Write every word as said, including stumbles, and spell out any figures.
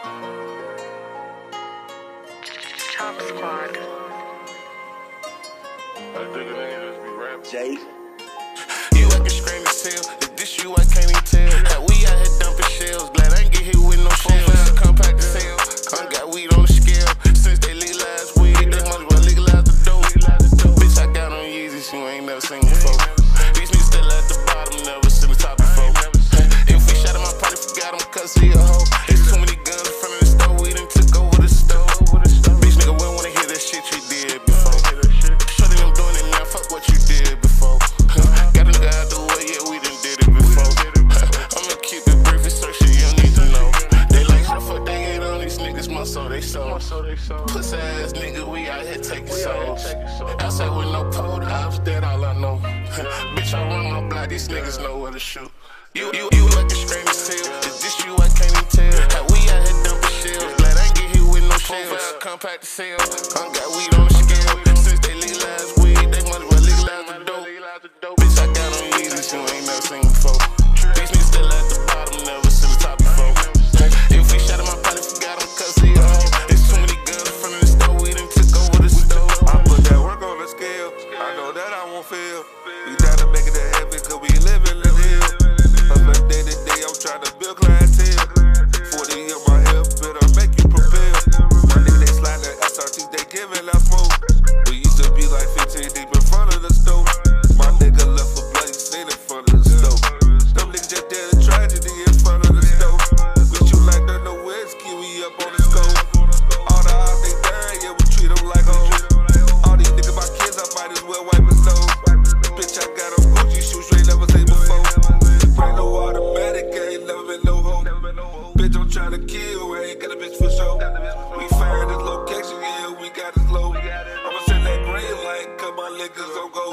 Chop Squad. Jay. You actin' scream as hell. If this you, I can't even tell. How we out here dumping shells. Glad I ain't get hit with no shells. Compact as hell. I got weed on the scale. Since they legalized weed, they might as well legalize the dope. Bitch, I got on Yeezys, you ain't never seen before. These niggas still at the bottom, never seen the top before. If we shot him, I probably forgot him cause he a hoe. There's too many guns in front of the store, we done took over the store. Bitch, nigga, we don't wanna hear that shit you did before. Shorty, I'm doing it now, fuck what you did before. Got a nigga out the way, yeah, we done did it before. I'ma keep it brief, it's certain shit you don't need to know. They like, how the fuck they get on these niggas, my soul, they soul. Pussy ass nigga, we out here taking souls. Outside with no pole house, that all I know. Bitch, I run my block, these niggas know where to shoot. You, you, you like a scream as hell. Is this you, I can't even tell. How we out here dumping shells. Glad I ain't get hit with no shells. Compact as hell. I got weed on the scale. Since they legalized weed, they might as well legalize the dope. Bitch, I got on Yeezys, you ain't never seen before. These niggas still at the bottom, never seen the top before. If we shot him, I probably forgot him cause he a hoe. There's too many guns in front of the store, we done took over the store. I put that work on the scale. I know that I won't fail. We gotta make it a habit cause we live in the hill. Hustling day to day, I'm trying to build clientele. forty in my hip, better make you prepare. My nigga, they slide the S R Ts, they giving out smoke. We used to be like fifteen deep in front of the stove. My nigga left for bloody scene in front of the stove. Them niggas just did a tragedy in front of the stove. We shoot like nothing no whiskey, we up on the scope. All the odds they dying, yeah, we treat them like hoes. All these niggas my kids, I might as well wipe his nose. Bitch, I got them Gucci shoes, you ain't never seen before. Ain't no automatic, I ain't never been no hoe. Bitch, I'm tryna kill, I ain't got a bitch for show. We fired this location, yeah, we got this low. I'ma send that green light, cause my niggas don't go.